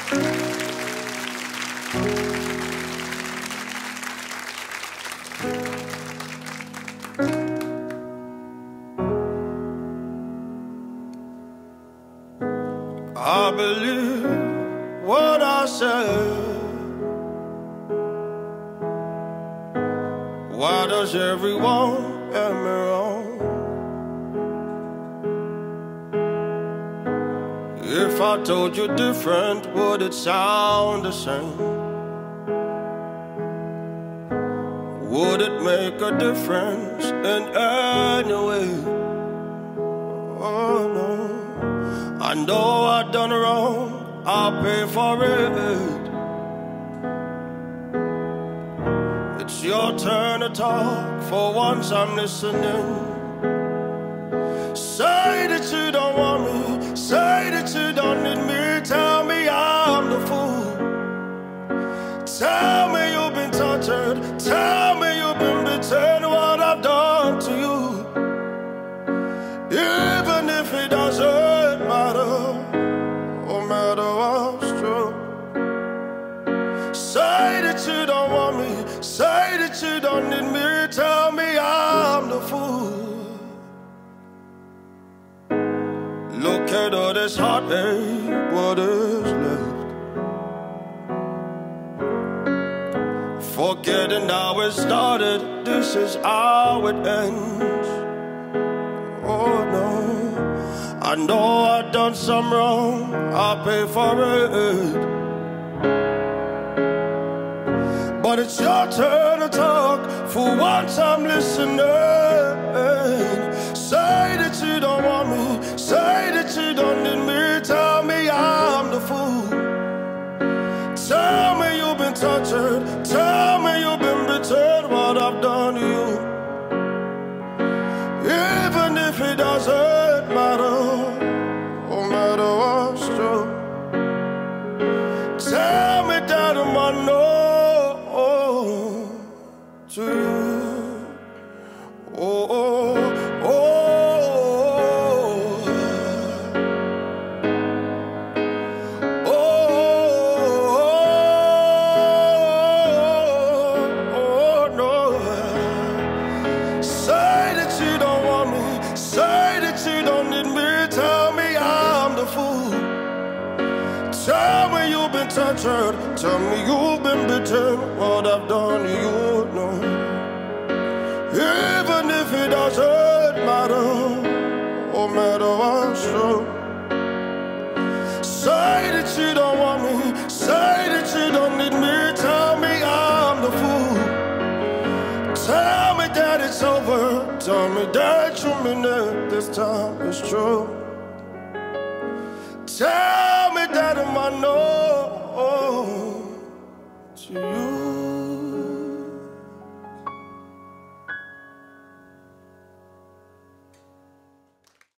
I believe what I say. Why does everyone get me wrong? If I told you different, would it sound the same? Would it make a difference in any way? Oh no, I know I've done wrong, I'll pay for it. It's your turn to talk, for once I'm listening. Say that you don't want me, say that you don't need me. Tell me I'm the fool. Tell me you've been tortured, tell me you've been betrayed. What I've done to you, even if it doesn't matter, no matter what's true. Say that you don't want me, say that you don't need me. Tell me I'm the fool. Look at all this heartache, what is left? Forgetting how it started, this is how it ends. Oh no, I know I've done some wrong, I'll pay for it. But it's your turn to talk, for once I'm listening. Say that you don't want me, say that you don't need me. Tell me I'm the fool. Tell me you've been tortured, tell me you've been betrayed. What I've done to you, even if it doesn't matter, no matter what's true. Tell me that I'm unknown to you. Oh, oh, oh. Tell me you've been tortured, tell me you've been betrayed. What I've done to you, no. Even if it doesn't matter, no matter what's true. Say that you don't want me, say that you don't need me. Tell me I'm the fool. Tell me that it's over, tell me that you mean it this time, it's true. Tell me that I'm unknown to you.